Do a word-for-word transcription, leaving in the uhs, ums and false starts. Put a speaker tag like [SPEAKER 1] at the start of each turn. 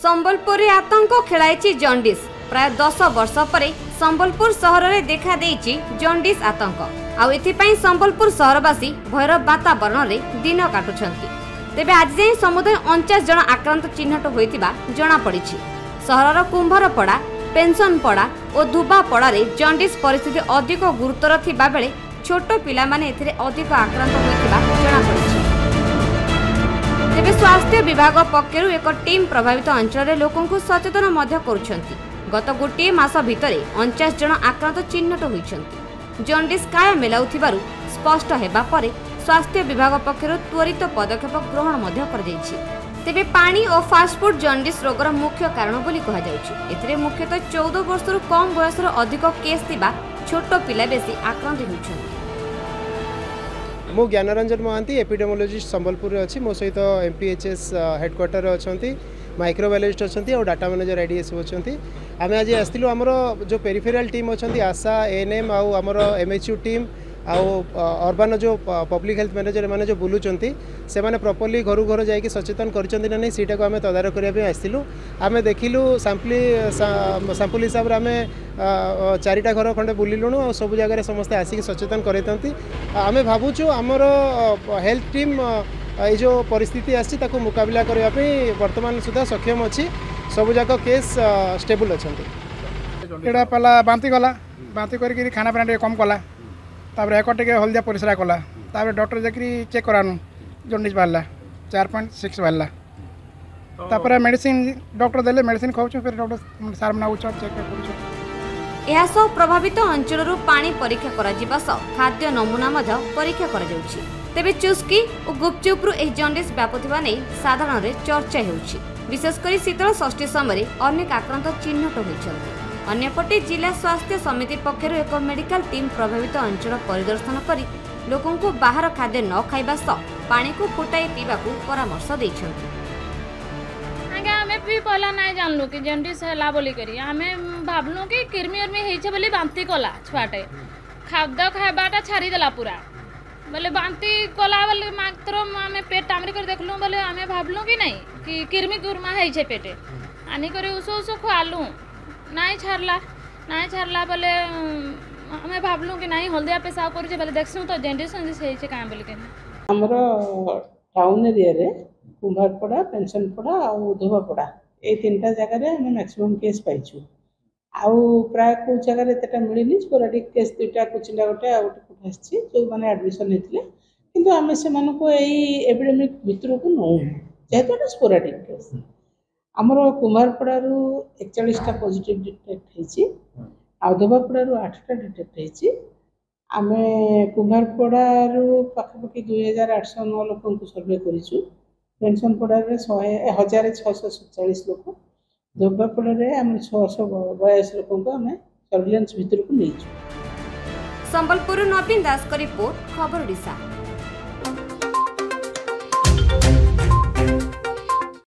[SPEAKER 1] संबलपुर आतंक खेलाई जंडिस प्राय दस वर्ष पर संबलपुर सहर में देखा देइछि जंडिस आतंक आउ एथिपाई संबलपुर सहरवासी भयर वातावरण में दिन काटुछंती। तेबे आज जाए समुदाय उनचास जन आक्रांत चिन्हट होइतिबा जणा पड़िछि। सहरर कुंभरपड़ा, पेंशनपड़ा और धुबापड़ा रे जंडिस परिस्थिति अधिक गुरुतर थिबा बेले छोट पिला माने एथिरे अधिक आक्रांत होइतिबा जणा पड़िछि। तेबे स्वास्थ्य विभाग पक्षरु एक टीम प्रभावित अंचल लोकों को सचेतन मध्य करुछंती। गत गोटे मास भितरे उनचास जन आक्रांत चिन्हट होइछंती। जंडिस काय मेलाउथिबारु स्पष्ट हेबा परे स्वास्थ्य विभाग पक्षरु त्वरित पदक्षेप ग्रहण मध्य कर दैछि। तेबे पानी और फास्टफुड जंडिस रोगर मुख्य कारण बोली कहा जाउछि। एथिरे मुख्यतः चौदह वर्षरु कम बयसर अधिक केस थिबा छोट पिला बेसी आक्रांत होइछंती।
[SPEAKER 2] मो ज्ञानरंजन महांती एपिडेमोलॉजिस्ट संबलपुर अच्छी मो सहित एमपीएचएस हेडक्वार्टर अच्छा माइक्रोबायोलॉजिस्ट अच्छा और डाटा मैनेजर आईडीएस अच्छा आम आज आसलु आमर जो पेरिफेराल टीम अच्छा आशा एएनएम आमर एमएचयू टीम आउ अर्बान जो पब्लिक हेल्थ मैनेजर मैंने जो बुलूंट से मैंने प्रॉपर्ली घर घर जाकि सचेतन करछंती ना नहीं सीटा को आम तदारख करने आसलु। आम देखिलु सैंपली सैंपल हिसाब से आम चारिटा घर खंडे बुलिलुणु और सब जगह समस्ते आसिक सचेतन करते आम भावुँ आमर हेल्थ टीम ये जो परिस्थिति आसी मुकाबला करने वर्तमान सुधा सक्षम अच्छी सब जाक केस स्टेबल अच्छा।
[SPEAKER 3] एटा पहला बांती गला बांती करके खाना पीना कम कला तापर एक टे हल्दिया परिश्रा कला तापर डॉक्टर जाकि चेक करानु जंडिस बाहरला चार पॉइंट सिक्स बाहरला तापर मेडिसिन डॉक्टर देले मेडिसिन खाऊछु फिर डॉक्टर सार मना उच्च चेक करूछु।
[SPEAKER 1] एहा सो प्रभावित अंचलरू पानी परीक्षा करा जिबा सो खाद्य नमूना मध्य परीक्षा करा जाउछि। तेबे चुस्की और गुपचुपरू एही जंडिस व्यापुथिबा नै साधारण रे चर्चा हेउछि। विशेष करी शीतल षष्ठी समय अनेक आक्रांत चिन्हट होइछन्ति। अन्यपटे जिला स्वास्थ्य समिति पक्षर एक मेडिकल टीम प्रभावित अंचल परिदर्शन करी लोकों को बाहर खाद्य न खाइबा सह पानी को फुटाई पीवा को परामर्श दैछन्ति।
[SPEAKER 4] आगे हमें भी पहला नहीं जानलु कि जंडिस हैला बोली करी हमें भाबलु कि किरमी उर्मी हेइछे बोली बांती कला छुआटे खाद्य खाइबाटा छाड़ी देला पूरा बोले बांती कला बोले मात्र हमें पेट टामरी कर देखलु बोले हमें भाबलु कि नहीं कि किरमी कुरमा हेइछे पेटे आनी करे उसो उसो खुआलु नहीं छाड़ला नहीं छाड़ला बोले हमें भाबलु कि नहीं हल्दिया पेशाब करूचे बोले देखसु तो जंडिस जंडिस हेइछे कां बोली के
[SPEAKER 5] हमरो टाउन एरिया रे कुंभारपड़ा पेंशनपड़ा और धोबापड़ा ये तीनटा जगह रे हम मैक्सिमम केस पाइछु आउ प्राय को जगह रे तेटा मिलिनी स्पोराडिक केस दुटा कुचिला गोटे आ गोटे आछि जो माने एडमिशन हेतिले किंतु हमें से माने को एई एपिडेमिक भितर को नो जेहेतु स्पोराडिक केस आमर कुमारपड़ारू एकचालीस टा पॉजिटिव डिटेक्ट होइछि आ धोबापड़ारू आठ टा डिटेक्ट होइछि। आमे कुमारपड़ारू पाखापाखि दुई हजार आठ सौ नौ लोक को सर्वे करिछु। पेंशनपड़ारे हजार छः सौ सतचाश लोक धोबापड़ारे आम छः सौ बयास लोक को आम सर्विलांस भितर को नहीं।
[SPEAKER 1] संबलपुर नवीन दास का रिपोर्ट खबर ओडिशा।